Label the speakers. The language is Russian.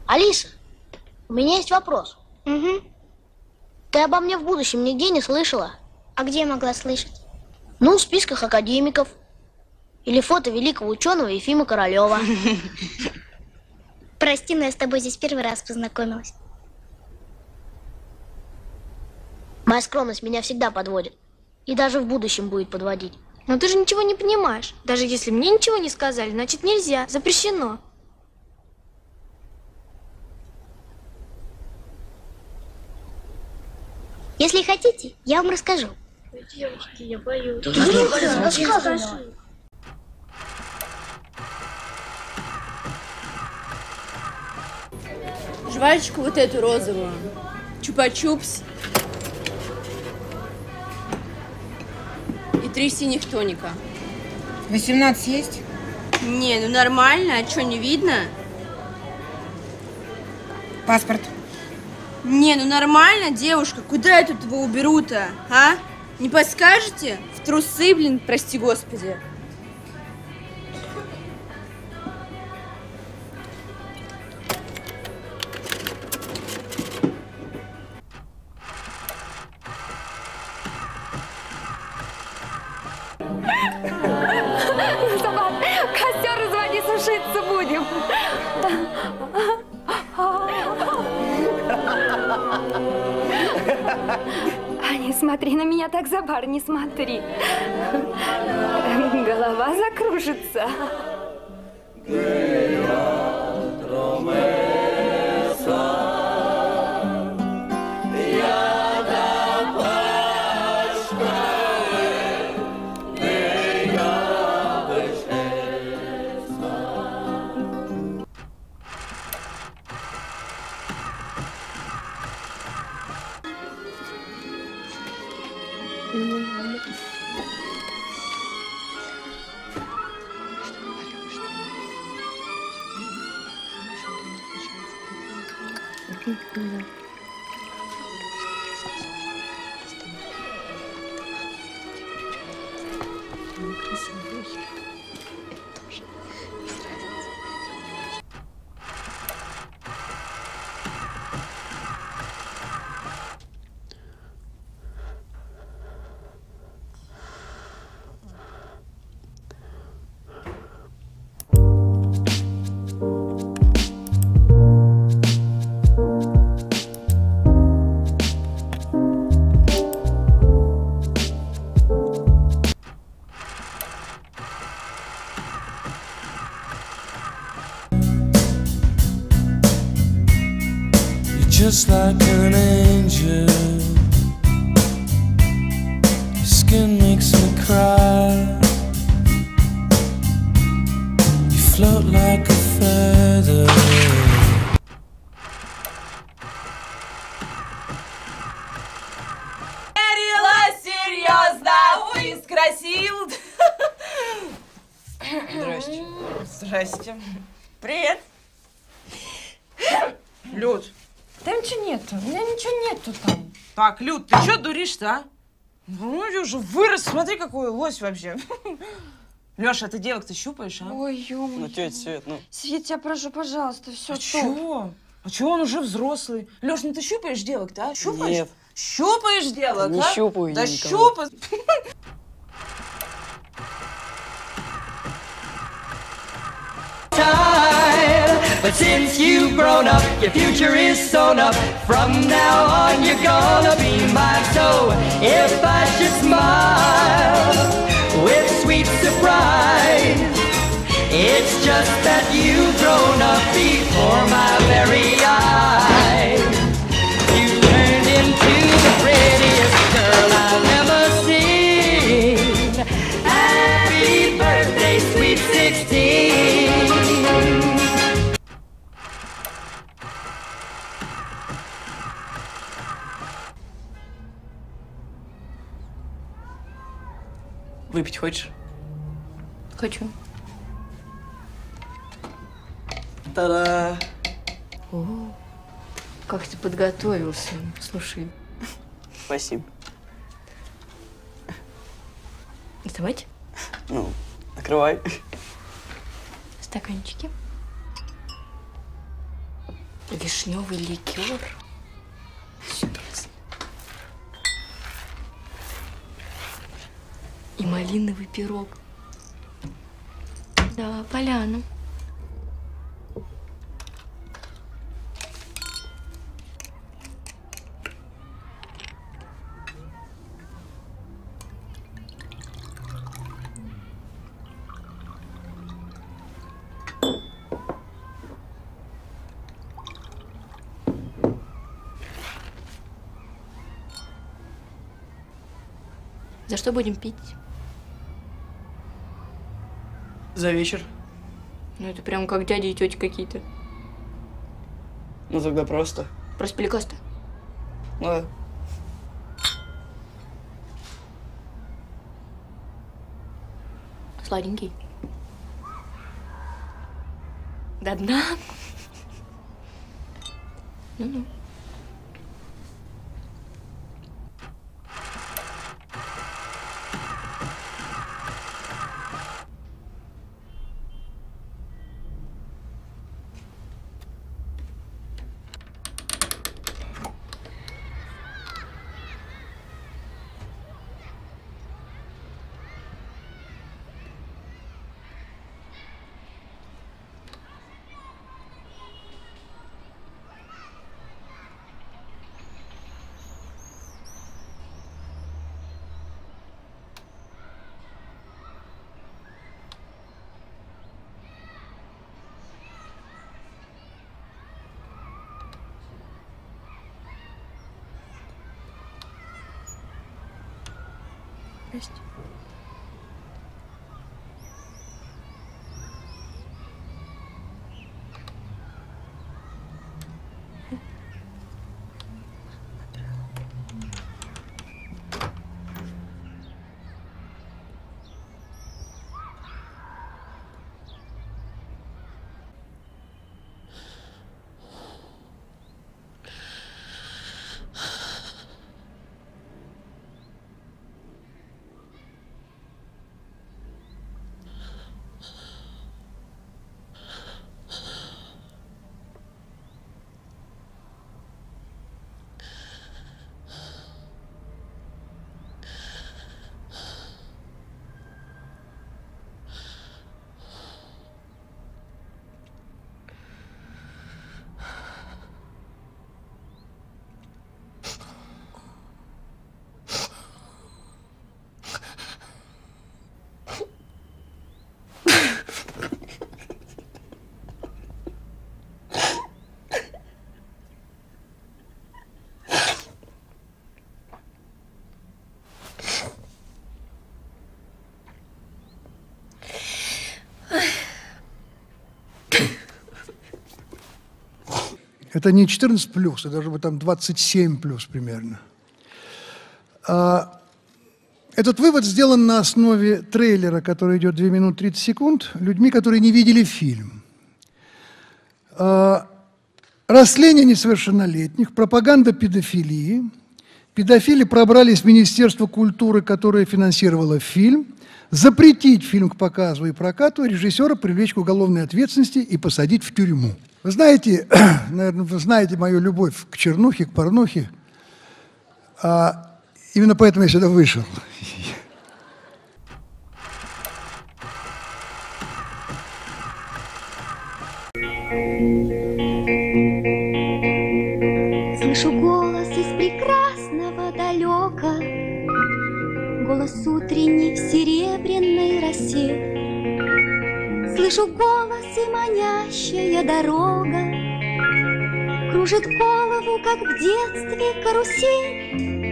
Speaker 1: Алиса, у меня есть вопрос.
Speaker 2: Угу.
Speaker 1: Ты обо мне в будущем нигде не слышала?
Speaker 2: А где я могла слышать?
Speaker 1: Ну, в списках академиков. Или фото великого ученого Ефима Королева.
Speaker 2: Прости, но я с тобой здесь первый раз познакомилась.
Speaker 1: Моя скромность меня всегда подводит. И даже в будущем будет подводить.
Speaker 3: Но ты же ничего не понимаешь. Даже если мне ничего не сказали, значит нельзя. Запрещено.
Speaker 2: Если хотите, я вам расскажу.
Speaker 3: Девушки, я боюсь.
Speaker 2: Расскажи.
Speaker 4: Жвачку вот эту розовую. Чупа-чупс. И 3 синих тоника.
Speaker 5: 18 есть?
Speaker 4: Не, ну нормально, а что, не видно?
Speaker 5: Паспорт.
Speaker 4: Не, ну нормально, девушка, куда я тут его уберу-то, а? Не подскажете? В трусы, блин, прости господи.
Speaker 6: Костер разводи, сушиться будем. Не смотри на меня так, за бар, не смотри. Голова закружится.
Speaker 7: Just like an angel, your skin makes me cry. You float like a feather.
Speaker 8: Серьезно, ой, скрасил.
Speaker 9: Здрасте.
Speaker 8: Здрасте. Привет. Люд.
Speaker 9: Там ничего нету, у меня ничего нету там.
Speaker 8: Так, Люд, ты что дуришь-то, а? Ну, я уже вырос, смотри, какой лось вообще. Леша, ты девок-то щупаешь, а?
Speaker 9: Ой, ё-моё.
Speaker 10: Ну, тетя Свет, ну.
Speaker 9: Свет, я прошу, пожалуйста, все,
Speaker 8: А чего? А чего он уже взрослый? Леш, ну ты щупаешь девок-то, а? Щупаешь?
Speaker 10: Нет.
Speaker 8: Щупаешь девок,
Speaker 10: Не
Speaker 8: а?
Speaker 10: щупаю
Speaker 8: да
Speaker 10: я никого.
Speaker 8: щупай.
Speaker 11: But since you've grown up, your future is sewn up. From now on, you're gonna be mine. So if I should smile with sweet surprise, it's just that you've grown up before my very eyes. You turned into the prettiest girl I've ever seen. Happy birthday, sweet 16.
Speaker 10: Выпить хочешь?
Speaker 4: Хочу.
Speaker 10: Та-да!
Speaker 4: О, как ты подготовился. Слушай.
Speaker 10: Спасибо.
Speaker 4: Давайте.
Speaker 10: Ну, накрывай.
Speaker 4: Стаканчики.
Speaker 9: Вишневый ликер. Сюрприз. И малиновый пирог. Да, поляну. За что будем пить?
Speaker 10: За вечер.
Speaker 9: Ну это прям как дяди и тети какие-то.
Speaker 10: Ну тогда просто.
Speaker 9: Просто пеликоста.
Speaker 10: Ну да.
Speaker 9: Сладенький. До дна. Ну-ну. Здрасте.
Speaker 12: Это не 14 плюс, это должно быть там 27 плюс примерно. Этот вывод сделан на основе трейлера, который идет 2 минуты 30 секунд, людьми, которые не видели фильм. Растление несовершеннолетних, пропаганда педофилии. Педофили пробрались в Министерство культуры, которое финансировало фильм, запретить фильм к показу и прокату, режиссера привлечь к уголовной ответственности и посадить в тюрьму. Вы знаете, наверное, вы знаете мою любовь к чернухе, к порнухе. Именно поэтому я сюда вышел.
Speaker 6: Слышу голос из прекрасного далека, голос утренний в серебряной росе. Слышу голос и манящая дорога кружит голову, как в детстве карусель.